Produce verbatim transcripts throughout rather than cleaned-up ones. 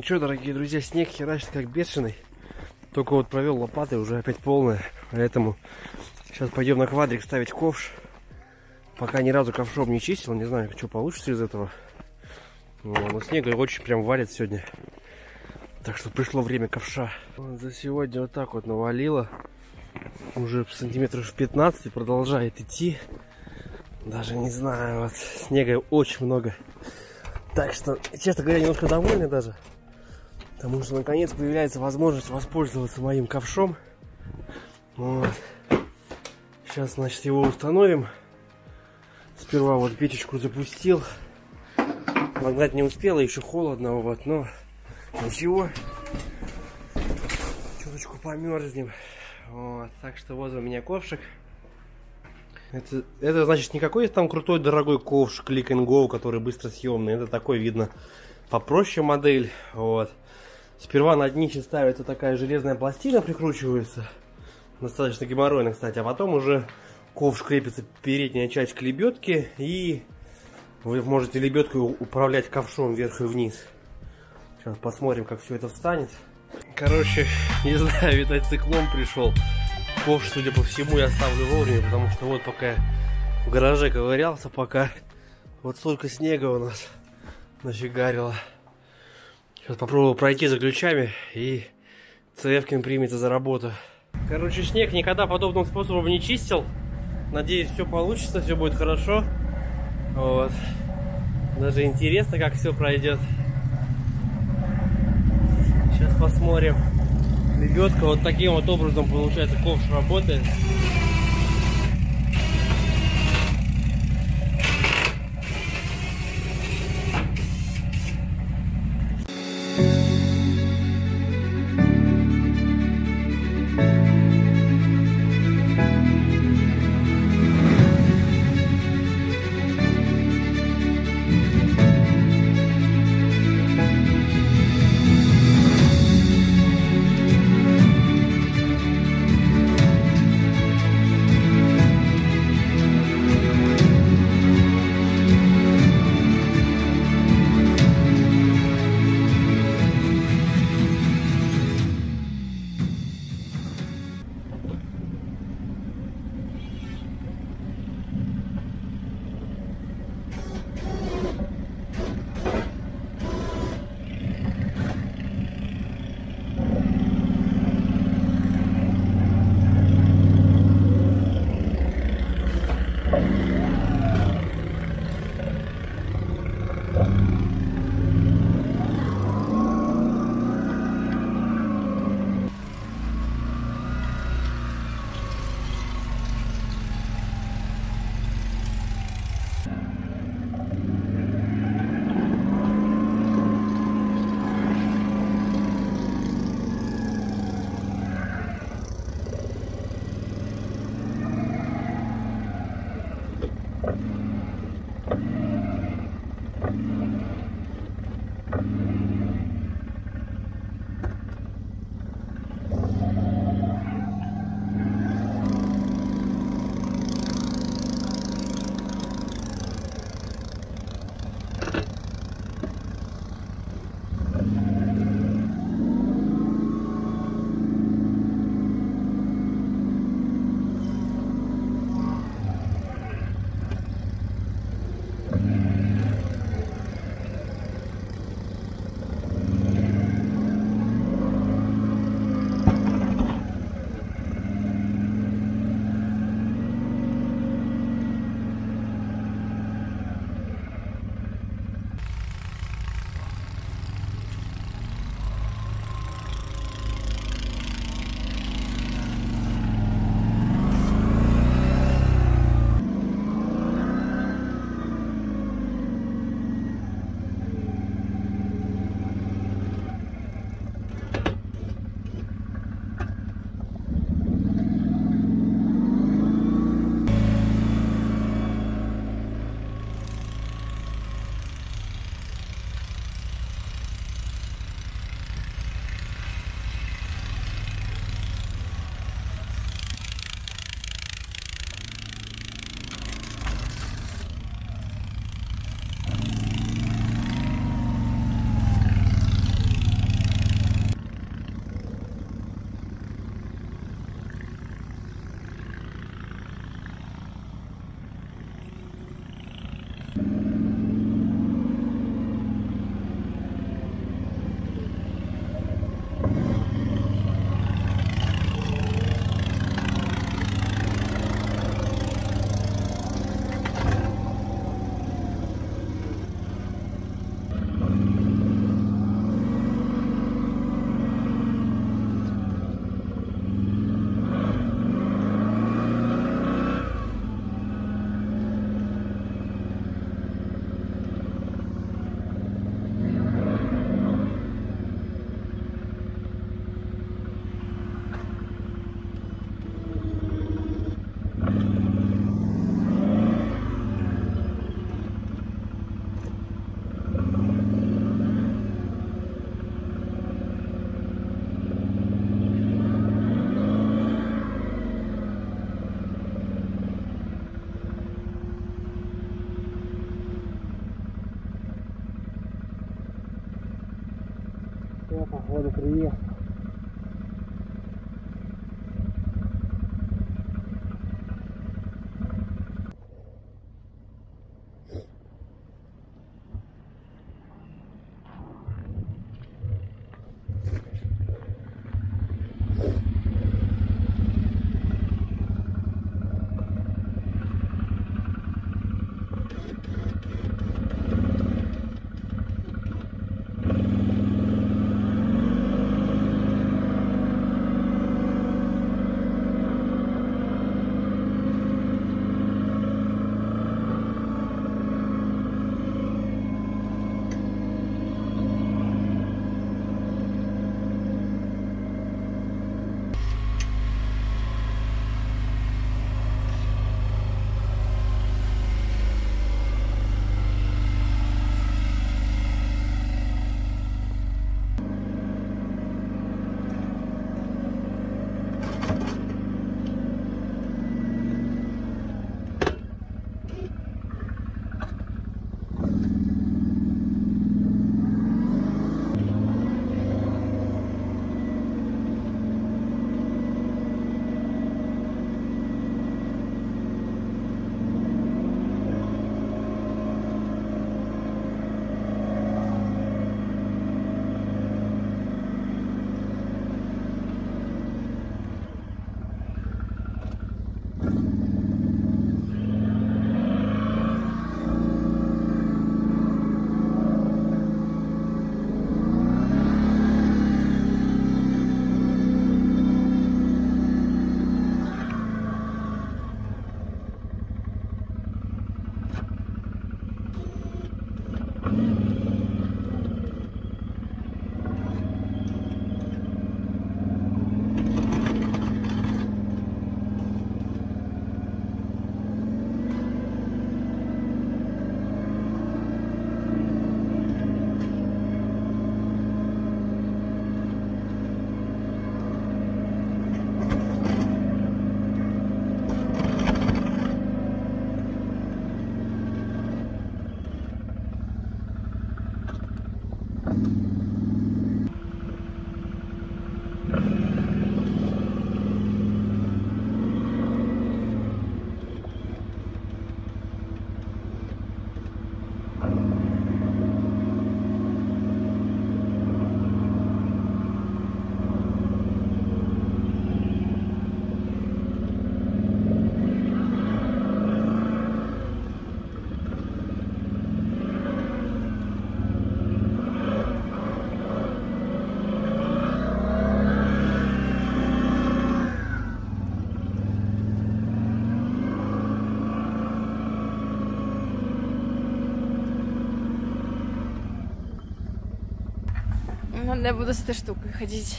что, дорогие друзья, снег херачит как бешеный. Только вот провел лопатой, уже опять полная. Поэтому сейчас пойдем на квадрик ставить ковш. Пока ни разу ковшом не чистил, не знаю, что получится из этого. Но снега очень прям валит сегодня. Так что пришло время ковша. Вот за сегодня вот так вот навалило. Уже сантиметров пятнадцать и продолжает идти. Даже не знаю, вот снега очень много. Так что, честно говоря, немножко довольны даже. Потому что наконец появляется возможность воспользоваться моим ковшом. Вот. Сейчас, значит, его установим. Сперва вот печечку запустил. Нагнать не успела, еще холодно, вот, но ничего. Чуточку померзнем. Вот, так что вот у меня ковшик. Это, это значит не какой там крутой дорогой ковш Click and Go, который быстро съемный. Это такой, видно, попроще модель. Вот. Сперва на днище ставится такая железная пластина, прикручивается. Достаточно геморройно, кстати. А потом уже ковш крепится передняя часть к лебедке. И вы можете лебедкой управлять ковшом вверх и вниз. Сейчас посмотрим, как все это встанет. Короче, не знаю, видать, циклон пришел. Ковш, судя по всему, я ставлю вовремя, потому что вот пока я в гараже ковырялся, пока вот столько снега у нас нафигарило. Сейчас попробую пройти за ключами, и Цевкин примется за работу. Короче, снег никогда подобным способом не чистил. Надеюсь, все получится, все будет хорошо. Вот. Даже интересно, как все пройдет. Сейчас посмотрим. Лебедка вот таким вот образом, получается, ковш работает. походу приехал. Ладно, я буду с этой штукой ходить.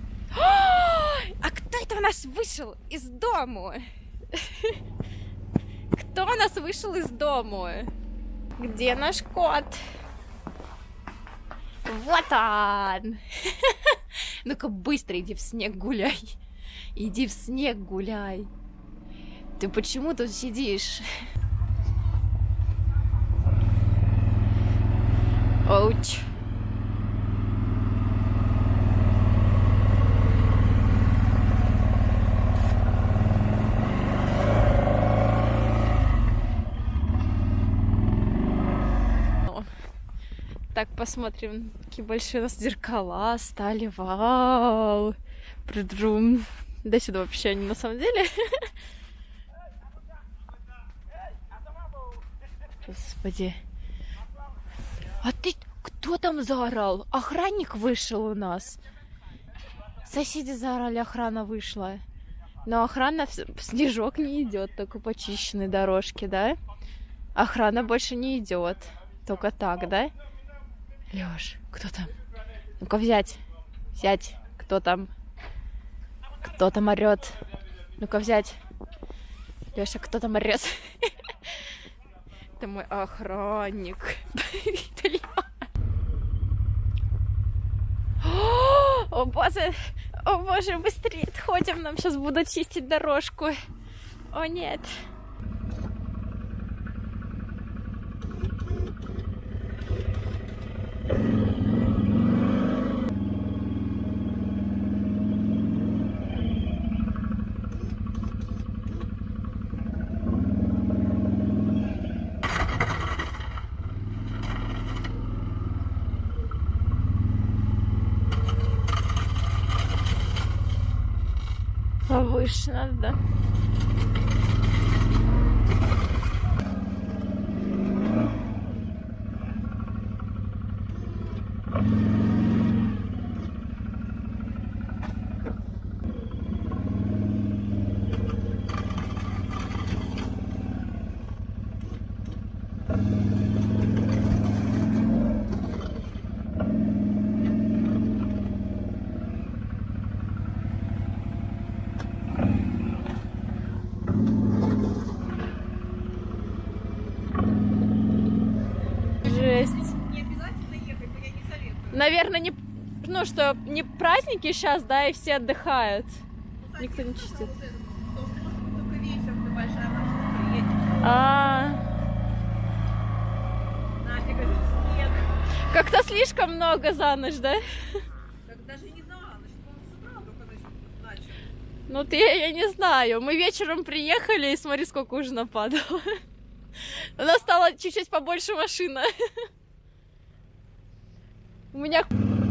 А кто это у нас вышел из дому? Кто у нас вышел из дому? Где наш кот? Вот он! Ну-ка быстро иди в снег гуляй. Иди в снег гуляй. Ты почему тут сидишь? Оуч. Так, посмотрим, какие большие у нас зеркала стали. Вау! Прыдрум. Да сюда вообще они на самом деле. Господи. А ты... Кто там заорал? Охранник вышел у нас. Соседи заорали, охрана вышла. Но охрана в снежок не идет, только по чищенной дорожке, да? Охрана больше не идет. Только так, да? Лёш, кто там? Ну-ка взять. Взять. Кто там? Кто там орёт? Ну-ка взять. Лёша, кто там орёт? Это мой охранник. О боже, о боже, быстрее отходим, нам сейчас будут чистить дорожку. О нет. повыше надо, да? Жесть. Не обязательно ехать, но я не советую. Наверное, не, ну что, не праздники сейчас, да, и все отдыхают. Ну, Никто не соответственно, чистит. вот это, то, что, может быть, только вечером ты большая машина приедет. А, Нафиг этот снег. как-то слишком много за ночь, да? Так даже не за ночь, он с утра только нач- начал. Ну, ты, я, я не знаю. Мы вечером приехали, и смотри, сколько уже нападало. У нас стало чуть-чуть побольше машина. У меня...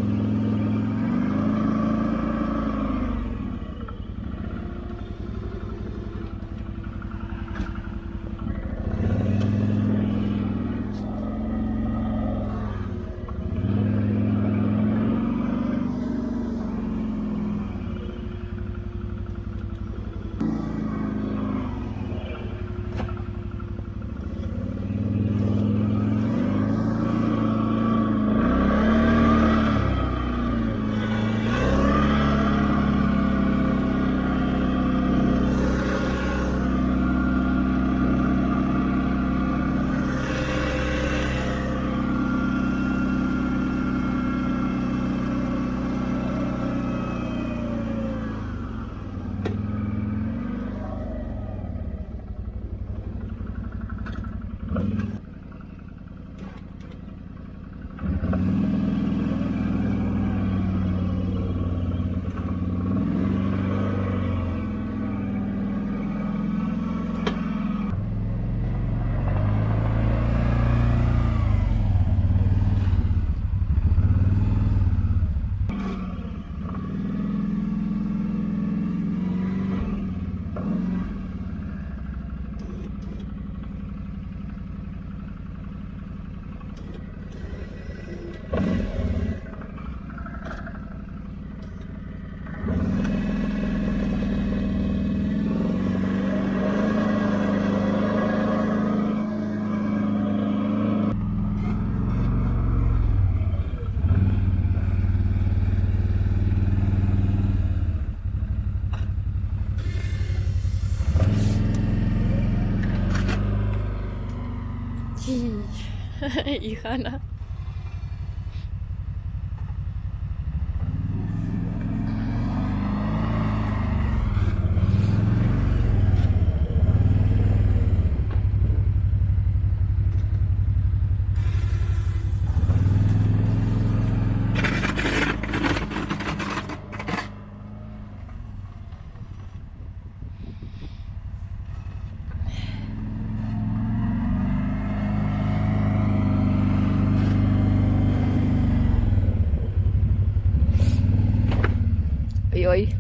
Их она. Ой-ой.